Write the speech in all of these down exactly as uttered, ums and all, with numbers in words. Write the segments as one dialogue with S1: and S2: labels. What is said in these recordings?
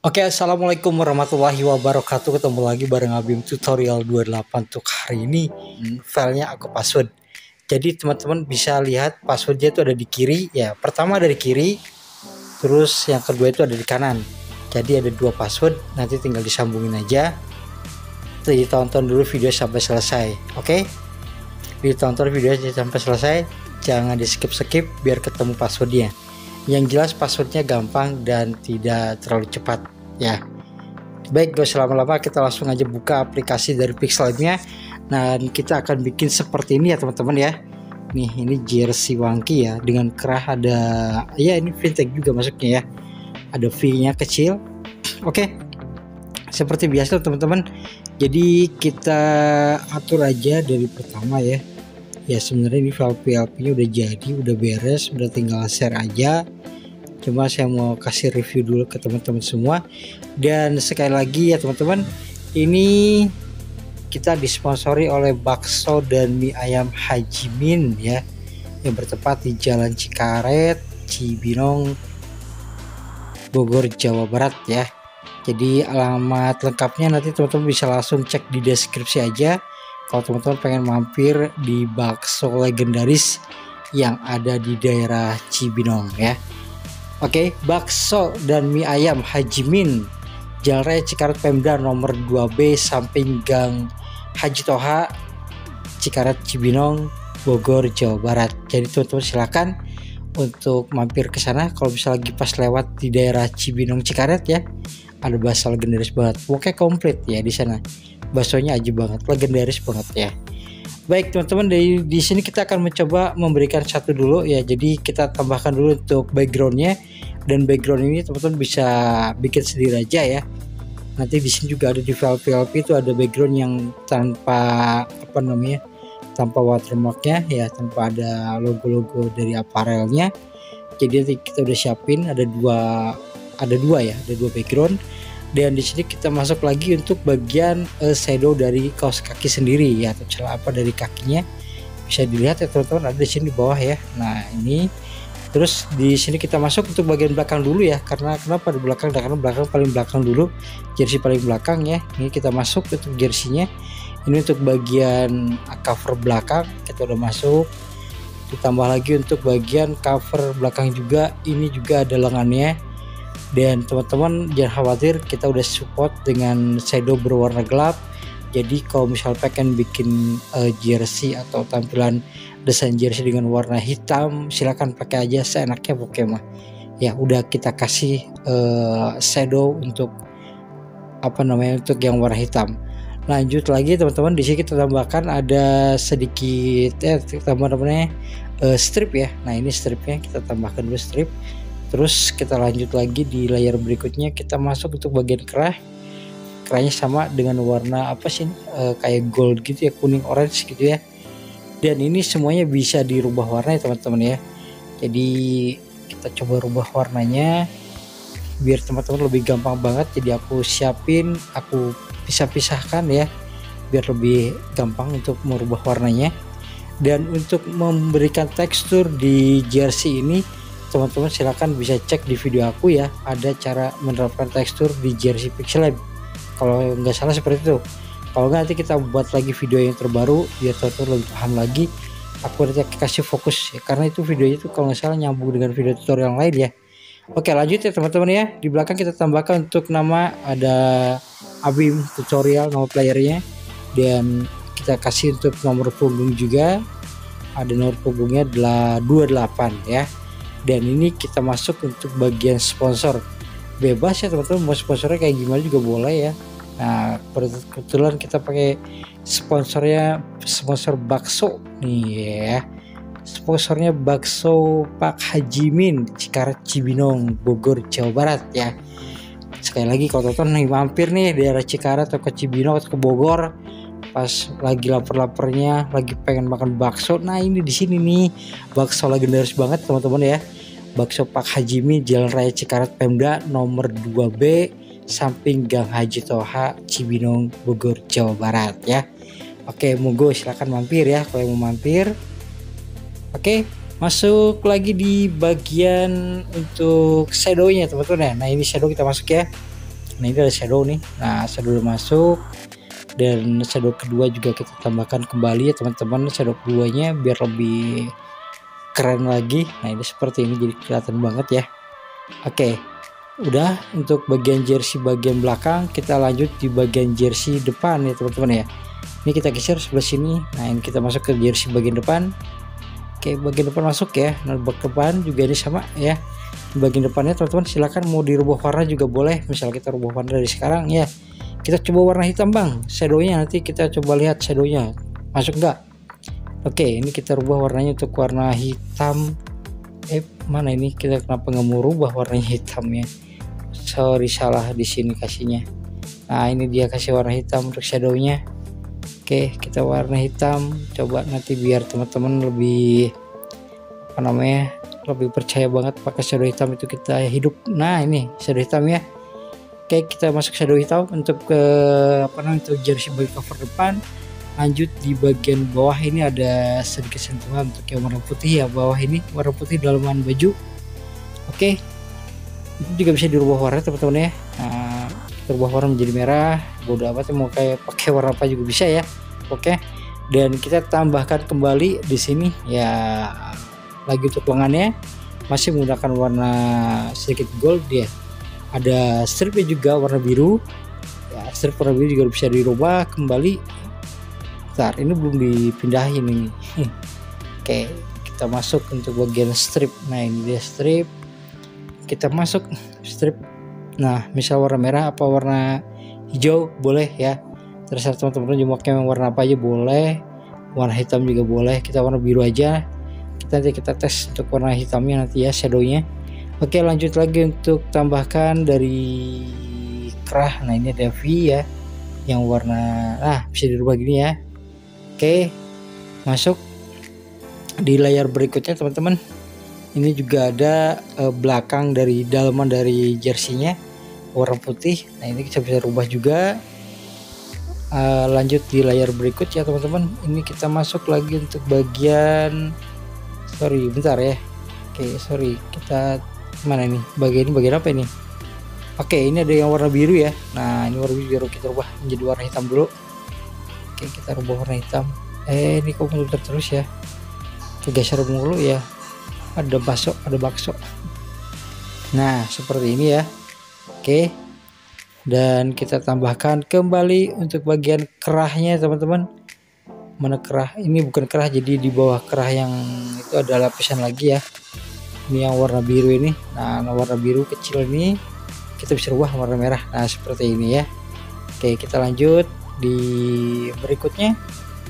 S1: Oke, assalamualaikum warahmatullahi wabarakatuh. Ketemu lagi bareng Abim tutorial dua puluh delapan. Untuk hari ini hmm, filenya aku password. Jadi teman-teman bisa lihat passwordnya itu ada di kiri ya. Pertama dari kiri, terus yang kedua itu ada di kanan. Jadi ada dua password. Nanti tinggal disambungin aja. Ditonton dulu video sampai selesai. Oke, ditonton videonya sampai selesai. Jangan di skip-skip biar ketemu passwordnya. Yang jelas passwordnya gampang dan tidak terlalu cepat ya. Baik, gak usah lama-lama, kita langsung aja buka aplikasi dari Pixelab-nya. Nah, kita akan bikin seperti ini ya teman-teman ya. Nih, ini jersey Wonky ya, dengan kerah ada ya, ini vintage juga masuknya ya. Ada V-nya kecil. Oke, seperti biasa teman-teman. Jadi kita atur aja dari pertama ya. Ya sebenarnya ini file P L P-nya udah jadi, udah beres, udah tinggal share aja. Cuma saya mau kasih review dulu ke teman-teman semua. Dan sekali lagi ya teman-teman, ini kita disponsori oleh bakso dan mie ayam Haji Min ya, yang bertempat di Jalan Cikaret, Cibinong, Bogor, Jawa Barat ya. Jadi alamat lengkapnya nanti teman-teman bisa langsung cek di deskripsi aja. Kalau teman-teman pengen mampir di bakso legendaris yang ada di daerah Cibinong ya. Oke, bakso dan mie ayam Haji Min, Jalan Raya Cikaret Pemda nomor dua B, samping Gang Haji Toha, Cikaret Cibinong, Bogor, Jawa Barat. Jadi teman-teman silakan untuk mampir ke sana. Kalau bisa lagi pas lewat di daerah Cibinong Cikaret ya, ada bakso legendaris banget. Pokoknya komplit ya di sana. Baksonya aja banget, legendaris banget ya. Baik teman-teman, dari di sini kita akan mencoba memberikan satu dulu ya. Jadi kita tambahkan dulu untuk backgroundnya, dan background ini teman-teman bisa bikin sendiri aja ya. Nanti di sini juga ada di file P L P itu ada background yang tanpa apa namanya, tanpa watermarknya ya, tanpa ada logo-logo dari aparelnya. Jadi nanti kita udah siapin ada dua, ada dua ya, ada dua background. Dan di sini kita masuk lagi untuk bagian uh, shadow dari kaos kaki sendiri ya, atau celah apa dari kakinya bisa dilihat ya teman-teman, ada di sini di bawah ya. Nah ini terus di sini kita masuk untuk bagian belakang dulu ya. Karena kenapa di belakang? Karena belakang paling belakang dulu, jersey paling belakang ya. Ini kita masuk untuk jerseynya. Ini untuk bagian cover belakang kita udah masuk. Ditambah lagi untuk bagian cover belakang juga, ini juga ada lengannya. Dan teman-teman jangan khawatir, kita udah support dengan shadow berwarna gelap. Jadi kalau misal pengen bikin uh, jersey atau tampilan desain jersey dengan warna hitam, silahkan pakai aja seenaknya pokoknya mah. Ya udah kita kasih uh, shadow untuk apa namanya, untuk yang warna hitam. Lanjut lagi teman-teman, di sini kita tambahkan ada sedikit eh tambah namanya uh, strip ya. Nah ini stripnya kita tambahkan dulu strip. Terus kita lanjut lagi di layar berikutnya, kita masuk untuk bagian kerah. Kerahnya sama dengan warna apa sih, e, kayak gold gitu ya, kuning orange gitu ya. Dan ini semuanya bisa dirubah warna ya teman-teman ya. Jadi kita coba rubah warnanya biar teman-teman lebih gampang banget. Jadi aku siapin, aku pisah-pisahkan ya, biar lebih gampang untuk merubah warnanya. Dan untuk memberikan tekstur di jersey ini, teman-teman silahkan bisa cek di video aku ya, ada cara menerapkan tekstur di jersey Pixelab kalau nggak salah seperti itu. Kalau nggak nanti kita buat lagi video yang terbaru biar teman-teman lebih paham lagi. Aku nanti kasih fokus ya, karena itu videonya itu kalau nggak salah nyambung dengan video tutorial yang lain ya. Oke lanjut ya teman-teman ya. Di belakang kita tambahkan untuk nama, ada Abim tutorial nama playernya, dan kita kasih untuk nomor punggung juga, ada nomor punggungnya adalah dua puluh delapan ya. Dan ini kita masuk untuk bagian sponsor, bebas ya teman-teman, mau sponsornya kayak gimana juga boleh ya. Nah kebetulan kita pakai sponsornya sponsor bakso nih ya, sponsornya bakso Pak Haji Min, Cikaret Cibinong, Bogor, Jawa Barat ya. Sekali lagi kalau teman-teman nih mampir nih daerah Cikaret atau ke Cibinong atau ke Bogor, pas lagi lapar-laparnya, lagi pengen makan bakso, nah ini di sini nih bakso legendaris banget teman-teman ya. Bakso Pak Haji Min, Jalan Raya Cikaret Pemda nomor dua B, samping Gang Haji Toha, Cibinong, Bogor, Jawa Barat ya. Oke, monggo silakan mampir ya kalau yang mau mampir. Oke, masuk lagi di bagian untuk shadownya teman-teman ya. Nah ini shadow kita masuk ya. Nah ini ada shadow nih. Nah shadow udah masuk, dan shadow kedua juga kita tambahkan kembali ya teman-teman, shadow keduanya biar lebih keren lagi. Nah ini seperti ini, jadi kelihatan banget ya. Oke, udah untuk bagian jersey bagian belakang, kita lanjut di bagian jersey depan ya teman-teman ya. Ini kita geser sebelah sini. Nah ini kita masuk ke jersey bagian depan. Oke, bagian depan masuk ya. Nah bak depan juga ini sama ya. Di bagian depannya teman-teman silakan mau dirubah warna juga boleh. Misal kita rubah warna dari sekarang ya. Kita coba warna hitam bang, shadownya nanti kita coba lihat shadownya masuk enggak. Oke, ini kita rubah warnanya untuk warna hitam. Eh mana ini, kita kenapa nggak mau rubah warnanya hitamnya? Sorry, salah di sini kasihnya. Nah ini dia kasih warna hitam untuk shadownya. Oke, kita warna hitam. Coba nanti biar teman-teman lebih apa namanya, lebih percaya banget pakai shadow hitam itu kita hidup. Nah ini shadow hitam ya. Oke, kita masuk shadow hitam untuk ke apa namanya, untuk jersey bagian cover depan. Lanjut di bagian bawah ini ada sedikit sentuhan untuk yang warna putih ya, bawah ini warna putih dalaman baju. Oke, itu juga bisa dirubah warna teman-teman ya. Nah, berubah warna menjadi merah, bodo amat mau kayak pakai warna apa juga bisa ya. Oke, dan kita tambahkan kembali di sini ya, lagi untuk lengannya masih menggunakan warna sedikit gold ya. Ada stripnya juga warna biru ya, strip warna biru juga bisa dirubah kembali. Bentar, ini belum dipindahin ini. Oke, kita masuk untuk bagian strip. Nah ini dia strip, kita masuk strip. Nah misal warna merah apa warna hijau boleh ya, terserah teman-teman mau pakai warna apa aja boleh, warna hitam juga boleh. Kita warna biru aja, kita nanti kita tes untuk warna hitamnya nanti ya, shadownya. Oke, lanjut lagi untuk tambahkan dari kerah. Nah ini ada V ya, yang warna, nah bisa dirubah gini ya. Oke, masuk di layar berikutnya teman-teman. Ini juga ada eh, belakang dari dalaman dari jersey-nya warna putih. Nah ini kita bisa rubah juga. Uh, lanjut di layar berikut ya teman-teman. Ini kita masuk lagi untuk bagian, sorry bentar ya. Oke sorry, kita mana ini, bagian ini bagian apa ini? Oke, ini ada yang warna biru ya. Nah ini warna biru kita rubah menjadi warna hitam dulu. Oke, kita rubah warna hitam. Eh ini kok muter terus ya, kegeser mulu ya. Ada bakso, ada bakso. Nah seperti ini ya. Oke, dan kita tambahkan kembali untuk bagian kerahnya teman-teman. Mana kerah? Ini bukan kerah, jadi di bawah kerah yang itu ada lapisan lagi ya. Ini yang warna biru ini. Nah warna biru kecil ini kita bisa rubah warna merah. Nah seperti ini ya. Oke, kita lanjut di berikutnya.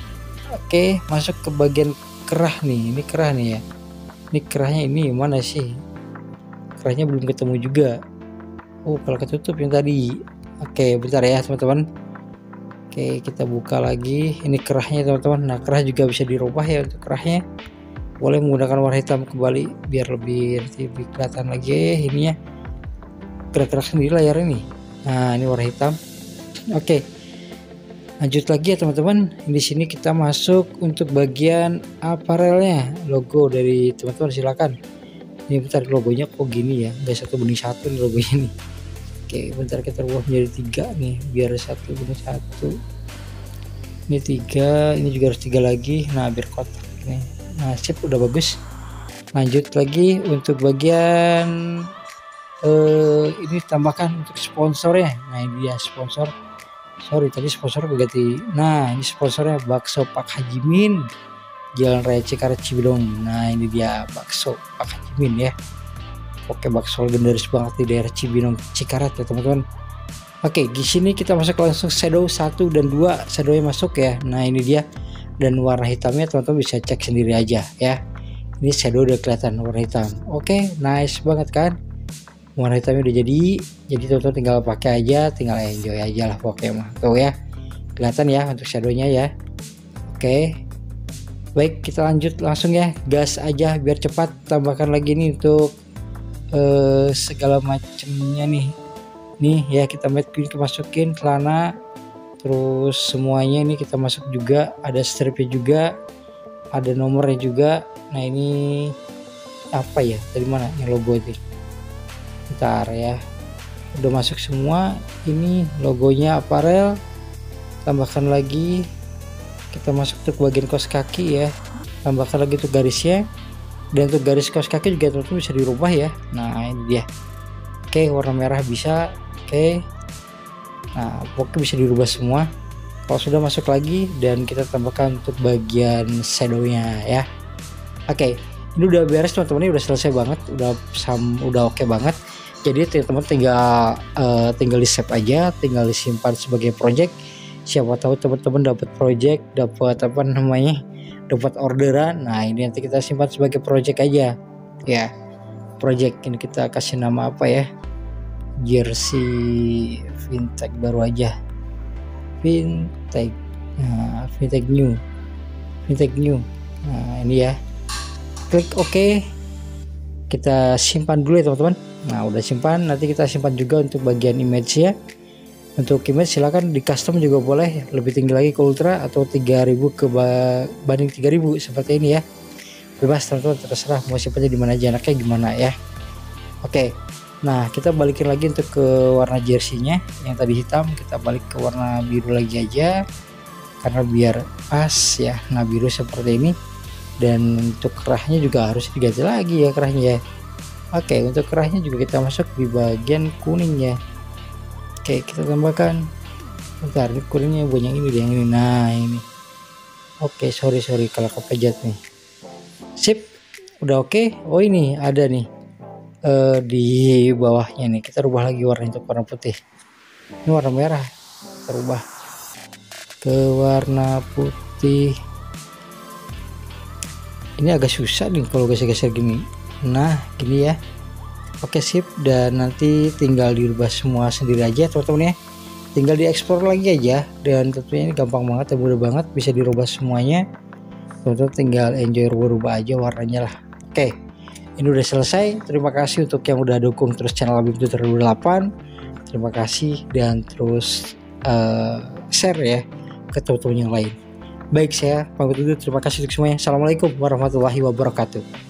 S1: Oke, masuk ke bagian kerah nih. Ini kerah nih ya. Ini kerahnya ini mana sih? Kerahnya belum ketemu juga. Oh, kalau ketutup yang tadi. Oke, bentar ya teman-teman. Oke, kita buka lagi. Ini kerahnya teman-teman. Nah, kerah juga bisa dirubah ya untuk kerahnya. Boleh menggunakan warna hitam kembali biar lebih lebih kelihatan lagi ininya. Gerak-gerak sendiri layar ini. Nah, ini warna hitam. Oke, lanjut lagi ya teman-teman. Di sini kita masuk untuk bagian aparelnya, logo dari teman-teman silakan. Ini bentar, logonya kok gini ya, udah satu benih satu nih logonya nih. Oke, bentar kita rubah menjadi tiga nih, biar satu benih satu. Ini tiga, ini juga harus tiga lagi. Nah biar kotak nih. Nah sip, udah bagus. Lanjut lagi untuk bagian eh, ini tambahkan untuk sponsornya. Nah ini dia sponsor. Sorry tadi sponsor berganti. Nah ini sponsornya bakso Pak Haji Min, Jalan Raya Cikarang Cibinong. Nah ini dia bakso Pak Haji Min ya. Oke, bakso legendaris banget di daerah Cibinong Cikarang ya teman-teman. Oke, di sini kita masuk langsung shadow satu dan dua, shadownya masuk ya. Nah ini dia, dan warna hitamnya teman-teman bisa cek sendiri aja ya. Ini shadow udah kelihatan warna hitam. Oke, nice banget kan? Warna hitamnya udah jadi, jadi teman-teman tinggal pakai aja, tinggal enjoy aja lah pokoknya mah. Tuh ya, kelihatan ya untuk shadownya ya. Oke, baik kita lanjut langsung ya, gas aja biar cepat. Tambahkan lagi nih untuk uh, segala macamnya nih. Nih ya, kita kita masukin celana, terus semuanya ini kita masuk juga. Ada stripnya juga, ada nomornya juga. Nah ini apa ya? Dari mana yang logo itu? Bentar ya. udah masuk semua. Ini logonya aparel, tambahkan lagi. Kita masuk ke bagian kaos kaki ya, tambahkan lagi tuh garisnya. Dan untuk garis kaos kaki juga teman-teman bisa dirubah ya. Nah ini dia. Oke, warna merah bisa. Oke, nah pokoknya bisa dirubah semua. Kalau sudah masuk lagi, dan kita tambahkan untuk bagian shadownya ya. Oke, ini udah beres teman-teman, ini udah selesai banget, udah sam udah oke banget. Jadi teman-teman tinggal uh, tinggal di save aja, tinggal disimpan sebagai project. Siapa tahu teman-teman dapat project, dapat apa namanya, dapat orderan. Nah ini nanti kita simpan sebagai project aja ya. Project ini kita kasih nama apa ya, jersey vintage baru aja, vintage, nah, vintage new, vintage new. Nah ini ya, klik OK, kita simpan dulu ya teman-teman. Nah udah simpan, nanti kita simpan juga untuk bagian image ya. Untuk image silahkan di custom juga boleh, lebih tinggi lagi ke ultra atau tiga ribu ke banding tiga ribu seperti ini ya. Bebas teman-teman, terserah mau simpannya di mana aja, anaknya gimana ya. Oke, nah kita balikin lagi untuk ke warna jersey-nya yang tadi hitam, kita balik ke warna biru lagi aja karena biar pas ya. Nah biru seperti ini, dan untuk kerahnya juga harus diganti lagi ya kerahnya ya. Oke, untuk kerahnya juga kita masuk di bagian kuning ya. Oke, kita tambahkan, bentar, ini kuningnya bukan yang ini deh, yang ini. Nah ini, oke sorry sorry kalau kepejat nih. Sip, udah oke. Oh ini ada nih uh, di bawahnya nih, kita rubah lagi warna untuk warna putih. Ini warna merah, kita rubah ke warna putih. Ini agak susah nih kalau geser-geser gini. Nah gini ya. Oke sip, dan nanti tinggal dirubah semua sendiri aja teman-teman ya. Tinggal dieksplor lagi aja, dan tentunya ini gampang banget dan mudah banget, bisa dirubah semuanya. Teman-teman tinggal enjoy rubah-rubah aja warnanya lah. Oke, ini udah selesai. Terima kasih untuk yang udah dukung terus channel Abim Tutorial dua puluh delapan. Terima kasih, dan terus uh, share ya ke teman-teman yang lain. Baik, saya pamit dulu. Terima kasih untuk semuanya. Assalamualaikum warahmatullahi wabarakatuh.